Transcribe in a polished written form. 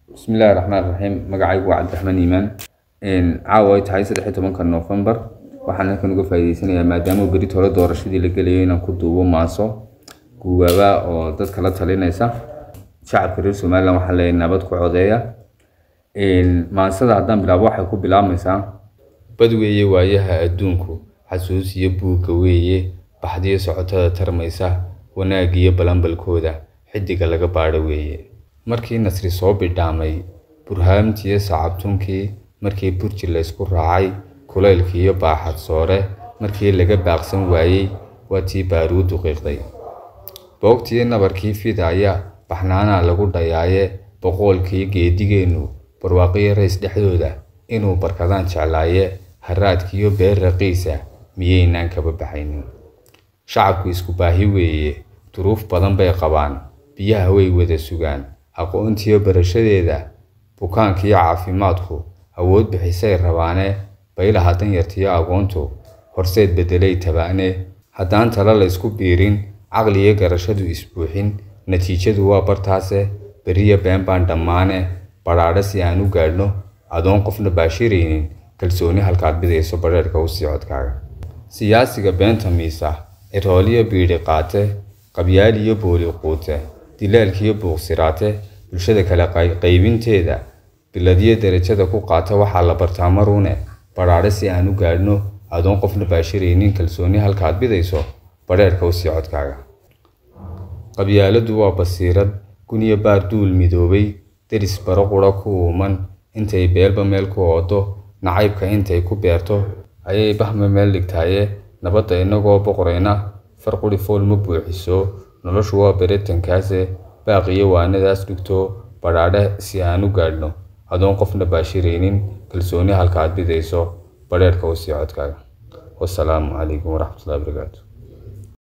بسم الله الرحمن الرحيم مقعي وعد الرحمن إيمان إن عاوي تعيس الحيط من كان نوفمبر وحنا كنا قفايدين سنة ما داموا بريت ولا دور شدي اللي قلينا كتبوا معصو جوابا أو تذكرت علينا يسا شعب كريس وما لهم حلين نبض قعودية إن ما صدق عدم بلا واحد كوب بلا مسا بدوية وايها أدونكو حسوس يبو كويه بحدي سعوتها ترميسا وناقية بلان بالكودا حدق لغا بارويه markii nasri soo bidhaamay burhaamtii saacabtunkii markii burji la isku raacay kuleylkii iyo baaxad soore markii laga baaqsan waayay waatii baaruud u qiiqday boogtii nabarkii fidaya baxnaana lagu dhayaaye boqolkii geedigeenu barwaaqii rays dhexdooda inuu barkadaan jeclaaye haraadkiyo beer raqiisa miyeynaan kaba baxaynin shacabku isku baahi weeye duruuf badan bay qabaan biyaha way wada sugaan aqoontiyo barashadeeda bukaankiyo caafimaadku awood bixisay rabaane baylaha dan yartiyo aqoontu horseed bedelay tabaane haddaan tala la isku biirin caqliyo garashadu isbuuxin natiijadu waa bartaase beriya been baan dhammaane badhaadhe si aan u gaadhno adoon qofna baashiraynin kalsooni halkaad bidayso badheerka u sii codkaaga siyaasiga beenta miisa cirooliyo biidhi qaate qabyaaliyo booli quute dilaalkiyo buuqsiraate bulshada kala qaybinteeda biladiyo darajada ku qaata waxaa la bartaa maruune badhaadhe si aan u gaadhno adoon qofna baashiraynin kalsooni halkaad bidayso badheerka u sii codkaaga qabyaaladu waa basiirad guniyo baar duul midoobay deris baro qura ku uuman intay beelba meel ku oodo nacaybka intay ku beerto ayay bahma meel dhigtaaye nabadda inagoo boqorayna farquri fool ma buuxiso noloshu waa beretankaase baaqiyo waanadaas dhigto badhaadhe si aan u gaadhno adoon qofna baashiraynin kalsooni halkaad bidayso badheerka u sii codkaaga wassalaamu calaykum waraxmatullahi wabarakaatu